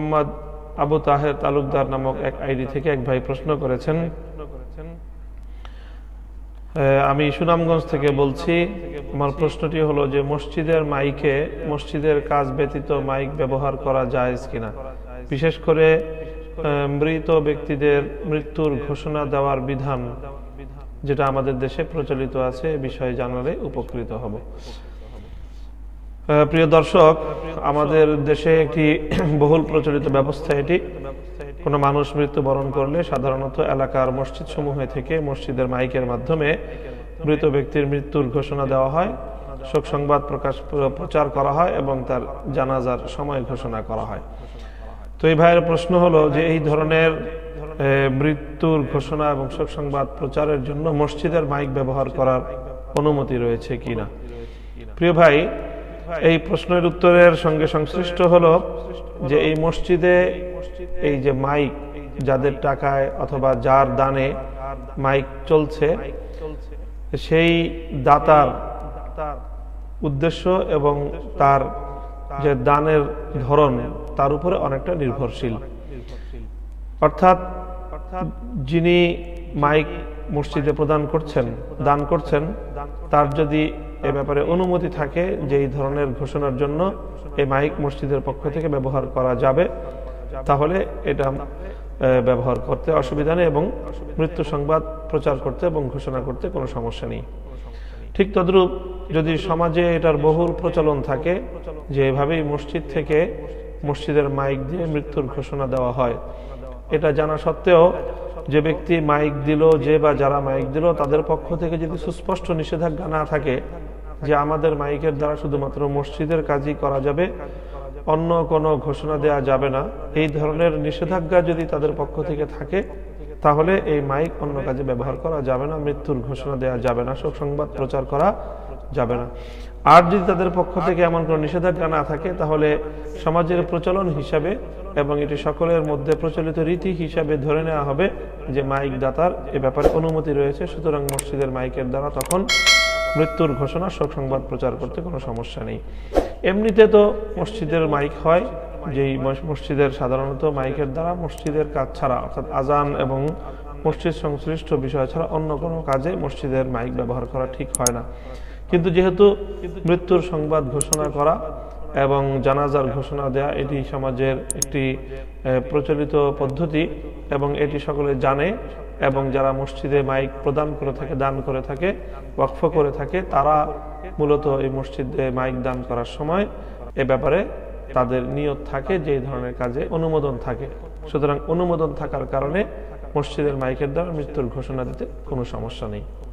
মোহাম্মদ আবু তাহের তালুকদার নামক এক আইডি থেকে এক ভাই প্রশ্ন করেছেন, আমি সুনামগঞ্জ থেকে বলছি। আমার প্রশ্নটি হলো যে মসজিদের মাইকে মসজিদের কাজ ব্যতীত মাইক ব্যবহার করা জায়েজ কিনা, বিশেষ করে মৃত ব্যক্তিদের মৃত্যুর ঘোষণা দেওয়ার বিধান যেটা আমাদের দেশে প্রচলিত আছে, এ বিষয়ে জানালে উপকৃত হব। প্রিয় দর্শক, আমাদের দেশে একটি বহুল প্রচলিত ব্যবস্থা এটি। কোনো মানুষ মৃত্যুবরণ করলে সাধারণত এলাকার মসজিদ সমূহ থেকে মসজিদের মাইকের মাধ্যমে মৃত ব্যক্তির মৃত্যুর ঘোষণা দেওয়া হয়, শোক সংবাদ প্রচার করা হয় এবং তার জানাজার সময় ঘোষণা করা হয়। তো এই ভাইয়ের প্রশ্ন হলো যে এই ধরনের মৃত্যুর ঘোষণা এবং শোক সংবাদ প্রচারের জন্য মসজিদের মাইক ব্যবহার করার অনুমতি রয়েছে কিনা। প্রিয় ভাই, এই প্রশ্নের উত্তরের সঙ্গে সংশ্লিষ্ট হলো যে এই মসজিদে এই যে মাইক, যাদের টাকায় অথবা যার দানে মাইক চলছে, সেই দাতার উদ্দেশ্য এবং তার যে দানের ধরন তার উপরে অনেকটা নির্ভরশীল। অর্থাৎ যিনি মাইক মসজিদে প্রদান করছেন, দান করছেন, তার যদি এ ব্যাপারে অনুমতি থাকে যে এই ধরনের ঘোষণার জন্য এই মাইক মসজিদের পক্ষ থেকে ব্যবহার করা যাবে, তাহলে এটা ব্যবহার করতে অসুবিধা নেই এবং মৃত্যু সংবাদ প্রচার করতে এবং ঘোষণা করতে কোনো সমস্যা নেই। ঠিক তদ্রূপ যদি সমাজে এটার বহুল প্রচলন থাকে যে এভাবেই মসজিদ থেকে মসজিদের মাইক দিয়ে মৃত্যুর ঘোষণা দেওয়া হয়, এটা জানা সত্ত্বেও যে ব্যক্তি মাইক দিল, যে বা যারা মাইক দিল, তাদের পক্ষ থেকে যদি সুস্পষ্ট নিষেধাজ্ঞা না থাকে যে আমাদের মাইকের দ্বারা শুধুমাত্র মসজিদের কাজই করা যাবে, অন্য কোনো ঘোষণা দেয়া যাবে না, এই ধরনের নিষেধাজ্ঞা যদি তাদের পক্ষ থেকে থাকে, তাহলে এই মাইক অন্য কাজে ব্যবহার করা যাবে না, মৃত্যুর ঘোষণা দেওয়া যাবে না, শোক সংবাদ প্রচার করা যাবে না। আর যদি তাদের পক্ষ থেকে এমন কোনো নিষেধাজ্ঞা না থাকে, তাহলে সমাজের প্রচলন হিসাবে এবং এটি সকলের মধ্যে প্রচলিত রীতি হিসাবে ধরে নেওয়া হবে যে মাইক দাতার এ ব্যাপারে অনুমতি রয়েছে, সুতরাং মসজিদের মাইকের দ্বারা তখন মৃত্যুর ঘোষণা, শোক সংবাদ প্রচার করতে কোনো সমস্যা নেই। এমনিতে তো মসজিদের মাইক হয়, যেই মসজিদের সাধারণত মাইকের দ্বারা মসজিদের কাজ ছাড়া, অর্থাৎ আজান এবং মসজিদ সংশ্লিষ্ট বিষয় ছাড়া অন্য কোনো কাজে মসজিদের মাইক ব্যবহার করা ঠিক হয় না। কিন্তু যেহেতু মৃত্যুর সংবাদ ঘোষণা করা এবং জানাজার ঘোষণা দেয়া এটি সমাজের একটি প্রচলিত পদ্ধতি এবং এটি সকলে জানে, এবং যারা মসজিদে মাইক প্রদান করে থাকে, দান করে থাকে, ওয়াকফ করে থাকে, তারা মূলত এই মসজিদে মাইক দান করার সময় এ ব্যাপারে তাদের নিয়ত থাকে যে এই ধরনের কাজে অনুমোদন থাকে। সুতরাং অনুমোদন থাকার কারণে মসজিদের মাইকের দ্বারা মৃত্যুর ঘোষণা দিতে কোনো সমস্যা নেই।